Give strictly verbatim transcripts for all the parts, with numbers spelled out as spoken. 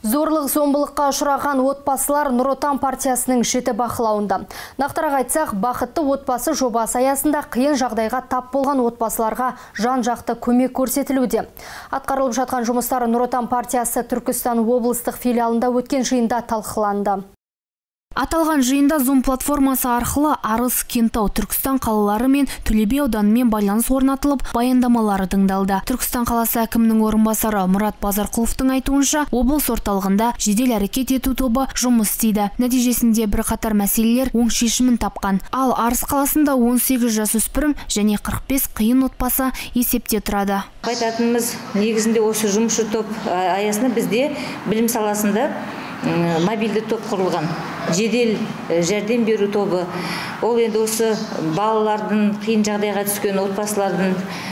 Зорлық зомбылыққа ұшыраған отбасылар Нұр Отан партиясының жіті бақылауында. Нақтырақ айтсақ, бақытты отбасы жобасы аясында қиын жағдайға тап болған отбасыларға жан-жақты көмек көрсетілуде. Атқарылып жатқан жұмыстар Нұр Отан партиясы Түркістан облыстық филиалында өткен жиында талқыланды. Аталған жиында Zoom платформасы арқылы Арыс, Кентау, Түркістан қалалары мен Төле би ауданымен байланыс орнатылып, баяндамалары тыңдалды. Түркістан қаласы әкімінің орынбасары Мұрат Базарқұловтың айтуынша, облыс орталығында жедел әрекет ету тобы жұмыс істейді. Нәтижесінде бірқатар мәселелер оң шешімін тапқан. Ал Арыс қаласында он сегіз жасөспірім және қырық бес қиын отбасы есепте тұрады. Айтатынымыз негізінде осы жұмысшы топ аясында бізде білім саласында мобильді топ құрылған. Жедел жәрдем беру тобы. Ол енді осы балалардың қиын жағдайға түскен отбасылардың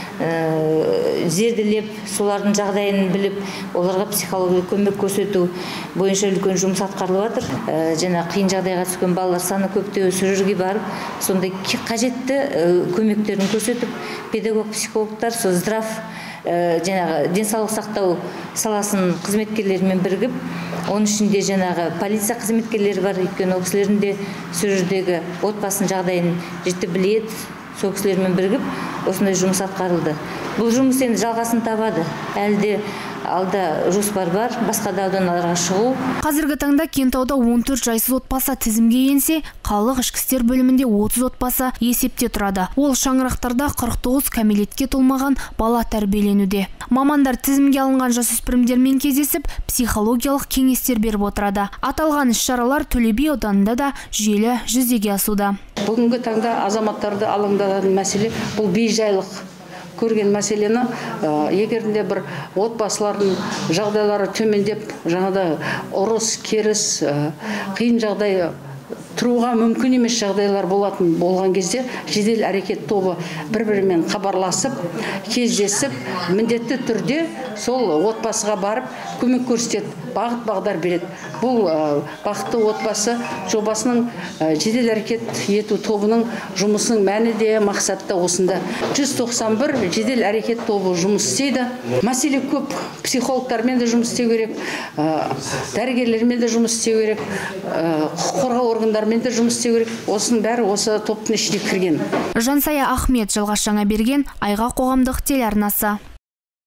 зерделеп, солардың жағдайын біліп, оларға психологиялық көмек көрсету бойынша үлкен жұмыс атқарылып жатыр. Жаңа қиын жағдайға түскен балалар саны көптеу, сол жерге барып, сондай қажетті көмектерін көрсетіп, педагог, психологтар, сол здрав жаңағы денсаулық сақтау саласының қызметкерлерімен бірігіп, оның ішінде жаңағы полиция қызметкерлері бар, өйткені ол кісілердің де сол жердегі отбасының жағдайын жіті біледі, сол кісілермен бірігіп, осындай жұмыс атқарылды. Бұл жұмыс енді жалғасын табады. Әлде алда жоспар бар, басқа да аудандарга шығу. Қазіргі таңда Кентауда он төрт жайсыз отбасы тізімге енсе, қалалық ішкі істер бөлімінде отыз отбасы есепте тұрады. Ол шаңырақтарда қырық тоғыз кәмелетке толмаған бала тәрбиеленуде. Мамандар тізімге алынған жасөспірімдермен кездесіп, психологиялық кеңестер беріп отырады. Аталған іс-шаралар Төле би ауданында да жүйелі жүзеге асуда. Бүгінгі таңда азаматтарды алаңдаған мәселе бұл бейжайлық көрген мәселені, егерінде бір отбасылардың жағдайлары төмендеп, жаңада ұрыс, керіс, қиын жағдай тұруға мүмкін емес жағдайлар болатын болған кезде жедел әрекет тобы бір-бірімен хабарласып, кездесіп, міндетті түрде сол отбасыға барып көмек көрсетеді, бағыт-бағдар береді. Бұл бақытты отбасы жобасының жедел әрекет ету тобының жұмысының мәні де мақсаты да осында. жүз тоқсан бір жедел әрекет тобы жұмыс істейді. Мәселе көп, психологтармен де жұмыс істеу керек, дәрігерлермен де жұмыс істеу керек, құқық қорғау органдарымен де жұмыс істеу керек. Осының бәрі осы топтың ішіне кірген. Жансая Ахмет, Жалғас Жаңаберген, Айға қоғамдық телеарнасы.